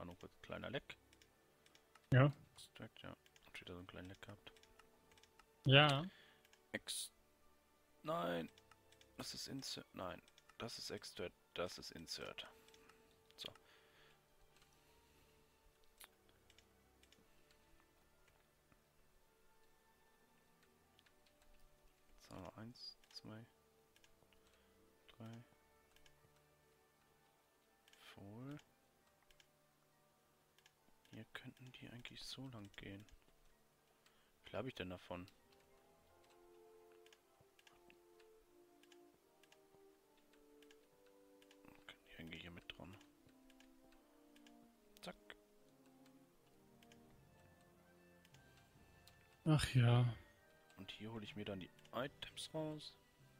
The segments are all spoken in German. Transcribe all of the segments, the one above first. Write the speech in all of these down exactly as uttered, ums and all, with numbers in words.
war nur kurz ein kleiner Leck. Ja. Extract, ja. Hat wieder so einen kleinen Leck gehabt. Ja. Ex... Nein. Das ist Insert. Nein. Das ist Extract. Das ist Insert. So. So, eins, zwei, drei. Voll. Hier könnten die eigentlich so lang gehen. Wie viel habe ich denn davon? Können die eigentlich hier mit dran? Zack. Ach ja. Und hier hole ich mir dann die Items raus.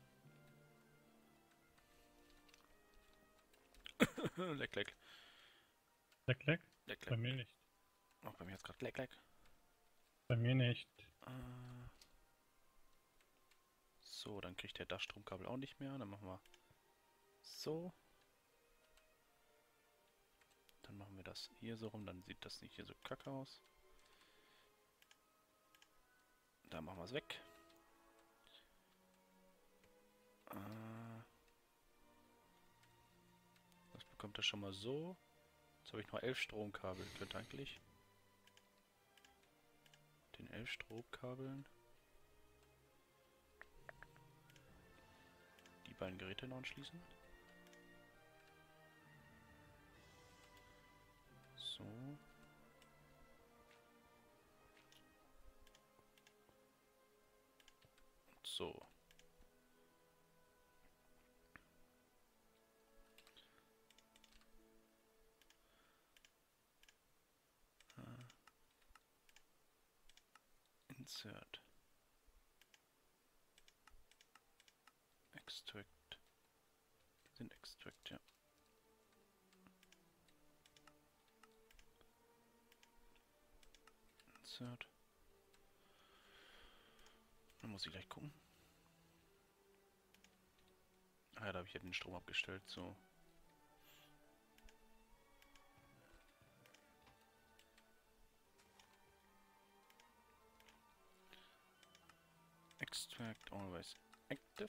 leck, leck. Leck, leck. Leck, Bei leck. mir nicht. Auch bei mir jetzt gerade leck, leck. Bei mir nicht. Äh so, dann kriegt der das Stromkabel auch nicht mehr. Dann machen wir so. Dann machen wir das hier so rum. Dann sieht das nicht hier so kacke aus. Da machen wir es weg. Äh das bekommt er schon mal so. Jetzt habe ich noch elf Stromkabel. Ich könnte eigentlich den elf Stromkabeln die beiden Geräte noch anschließen. So. So. Äh. Insert. Extract. Sind Extract, ja. Insert. Dann muss ich gleich gucken. Ah ja, da habe ich ja den Strom abgestellt, so. Extract always active.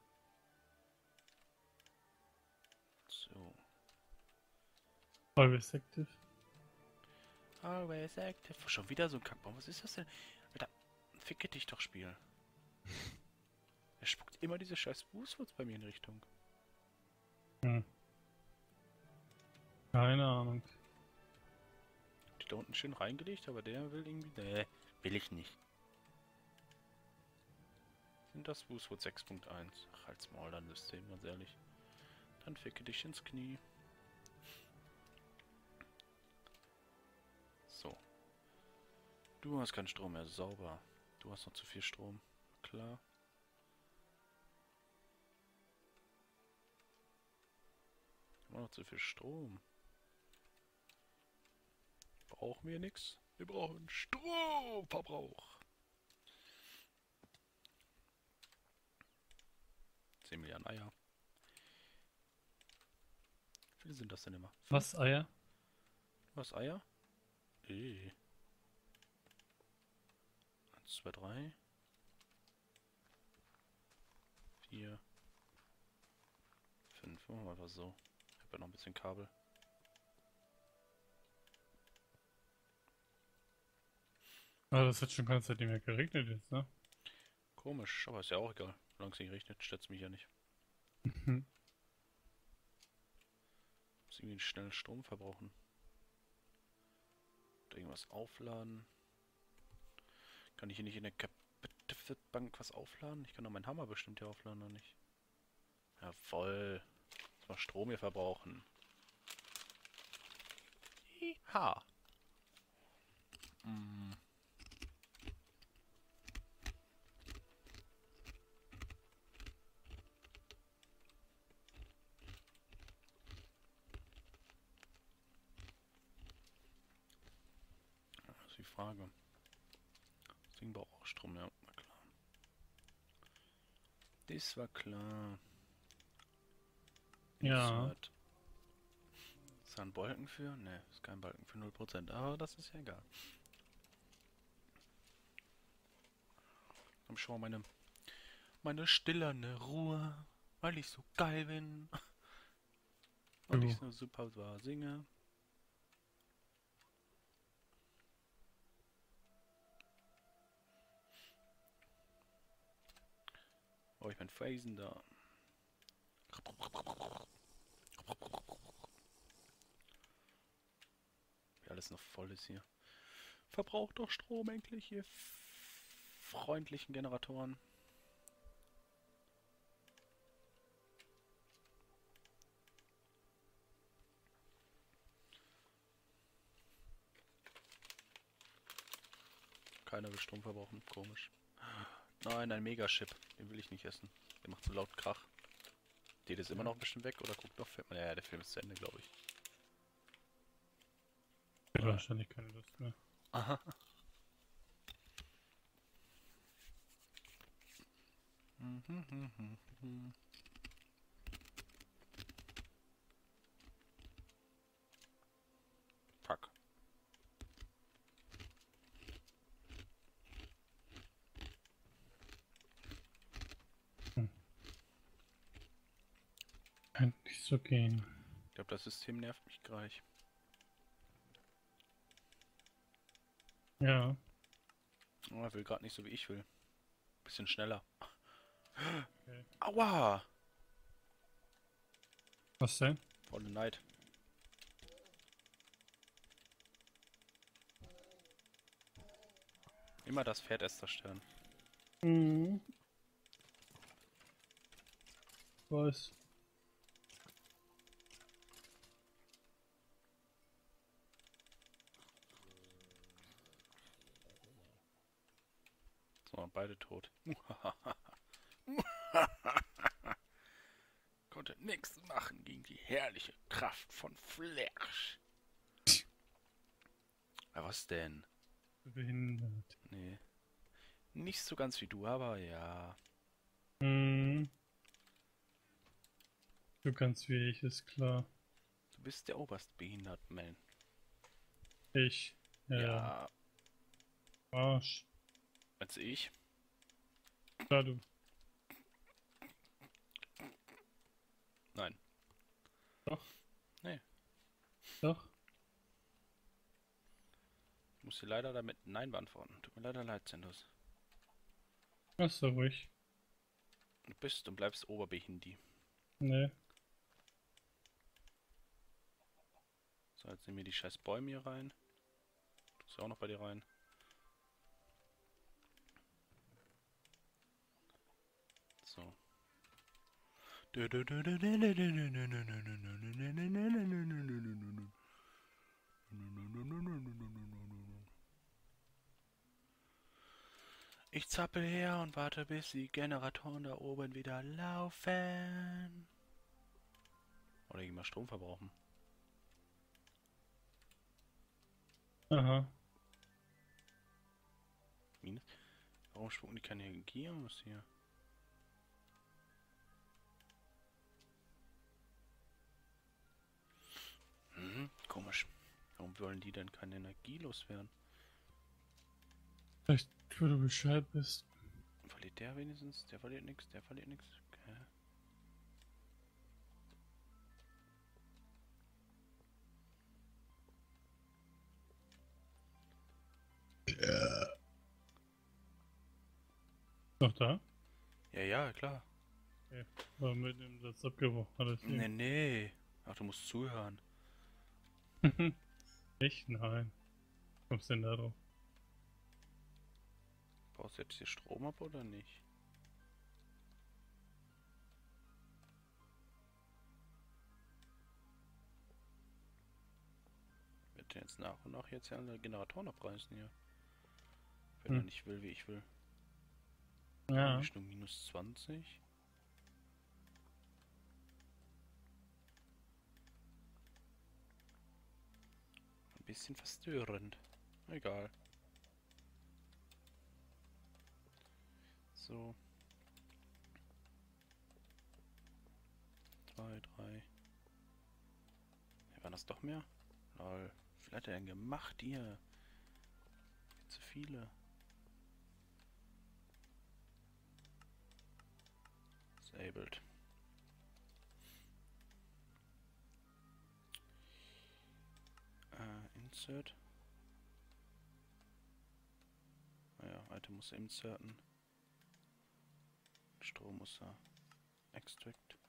So. Always active. Always active. Schon wieder so ein Kackbaum. Was ist das denn? Alter, ficke dich doch, Spiel. Er spuckt immer diese scheiß Boostwoods bei mir in Richtung. Hm. Keine Ahnung. Die da unten schön reingelegt, aber der will irgendwie... Nee, will ich nicht. Sind das Boostwood sechs Punkt eins? Ach, halt's Maul, dann System, ganz ehrlich. Dann ficke dich ins Knie. So. Du hast keinen Strom mehr, sauber. Du hast noch zu viel Strom. Klar. Immer noch zu viel Strom. Brauchen wir nichts. Wir brauchen Stromverbrauch. zehn Milliarden Eier. Wie viele sind das denn immer? Was, Eier? Was, Eier? Eh. eins, zwei, drei. vier. fünf. Machen wir einfach so. Ich habe ja noch ein bisschen Kabel. Ah, das hat schon keine Zeit nicht mehr geregnet jetzt, ne? Komisch, aber ist ja auch egal. Solange es nicht regnet, stört es mich ja nicht. Mhm. Muss irgendwie schnell Strom verbrauchen. Oder irgendwas aufladen. Kann ich hier nicht in der Bank was aufladen? Ich kann doch meinen Hammer bestimmt hier aufladen, oder nicht? Ja, voll. Muss mal Strom hier verbrauchen. Ha. Mm. Das ist die Frage. Das Ding braucht auch Strom, ja, war klar. Das war klar. Ja. Insert. Ist da ein Balken für? Ne, ist kein Balken für null Prozent, aber das ist ja egal. Dann schon mal meine, meine stillerne Ruhe, weil ich so geil bin. Und Du. ich so super war singe. Oh, ich bin Phasen da. Wie alles noch voll ist hier. Verbraucht doch Strom endlich, ihr freundlichen Generatoren. Keiner will Strom verbrauchen, komisch. Nein, ein Megachip, den will ich nicht essen. Der macht so laut Krach. Geht es immer noch ein bisschen weg oder guckt noch Film? Ja, der Film ist zu Ende, glaube ich. Ich hätte wahrscheinlich keine Lust mehr. Aha. Fuck. Hm. Kann nicht so gehen. Ich glaube, das System nervt mich gleich. Ja. Oh, er will gerade nicht so wie ich will. Bisschen schneller. Okay. Aua! Was denn? Volle Neid. Immer das Pferd erst zerstören. Mhm. Was? So, beide tot. Konnte nichts machen gegen die herrliche Kraft von Flash. Ja, was denn? Behindert. Nee. Nicht so ganz wie du, aber ja. Mhm. Du ganz wie ich, ist klar. Du bist der oberst behindert, man. Ich. Ja. Ja. Arsch. Als ich. Klar, du. Nein. Doch. Nee. Doch. Ich muss dir leider damit Nein beantworten. Tut mir leider leid, Zendos. Ach so, ruhig. Du bist und bleibst Oberbehindi. Nee. So, jetzt nehmen wir die scheiß Bäume hier rein. Du bist ja auch noch bei dir rein. So. Ich zappel her und warte, bis die Generatoren da oben wieder laufen. Oder ich mal Strom verbrauchen. Aha. Minus. Warum spucken die keine Energie aus hier? Hm, komisch. Warum wollen die denn keine Energie loswerden? Vielleicht, wo du Bescheid bist. Verliert der wenigstens? Der verliert nichts, der verliert nichts. Okay. Noch da? Ja, ja, klar. Okay. War mit dem Satz abgebrochen, alles hier. Nee, nee. Ach, du musst zuhören. Echt? Nein. Kommst du denn da drauf? Baust du jetzt hier Strom ab oder nicht? Ich werde jetzt nach und nach jetzt ja alle Generatoren abreißen hier. Wenn Hm. er nicht will, wie ich will. Ja. Richtung minus zwanzig. Ein bisschen verstörend. Egal. So. Zwei, drei. Ja, das doch mehr? Lol. Wie viel hat er denn gemacht hier? Zu viele. Disabled. Äh, Insert. Naja, Item muss er inserten. Strom muss er extract.